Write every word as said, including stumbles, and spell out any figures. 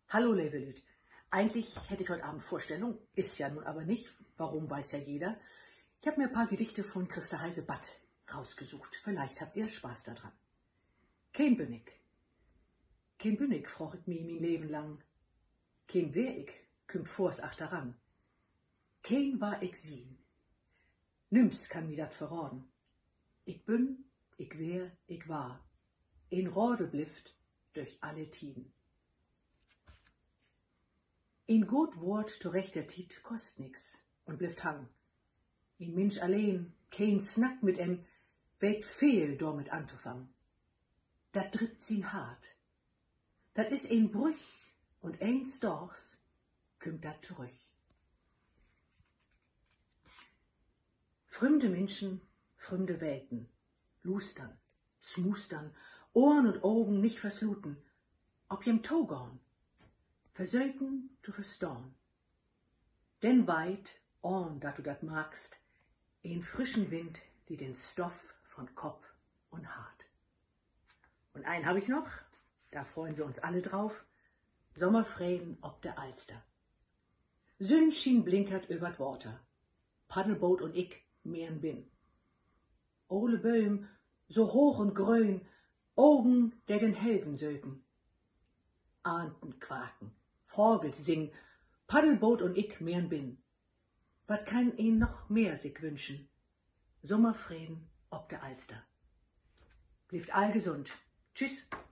Hallo Levelüt. Eigentlich hätte ich heute Abend Vorstellung, ist ja nun aber nicht. Warum, weiß ja jeder. Ich habe mir ein paar Gedichte von Christa Heise-Batt rausgesucht. Vielleicht habt ihr Spaß daran. Kein Bünnig. Kein Bünnig frocht mi mein Leben lang. Kein wär ich, kümmt vors achteran. Kein war ich sien. Nims kann mi dat verraten. Ich bin, ich wär, ich war. Ein Rode blift durch alle Tiden. Ein gut Wort zu rechter Tit kost nix und blift hang. Ein Mensch allein, kein Snack mit em, weet viel damit anzufangen. Dat drückt sin hart. Dat is ein Brüch und eins dochs kümmt dat zurück. Fremde Menschen, fremde Welten, lustern, smustern, Ohren und Augen nicht versluten, ob jem Togorn, versöken zu verstorn. Denn weit, orn, dat du dat magst, in frischen Wind, die den Stoff von Kopf und Hart. Und einen habe ich noch, da freuen wir uns alle drauf, Sommerfrieden ob der Alster. Sonnenschien blinkert übert Water, Paddelboot und ich mehren bin. Ole Böhm, so hoch und grün, Augen, der den helfen söken. Ahnten quaken, Vogels singen, Paddelboot und ich mehren bin. Wat kann ihn noch mehr sich wünschen? Sommerfrieden ob der Alster. Blieft all gesund. Tschüss.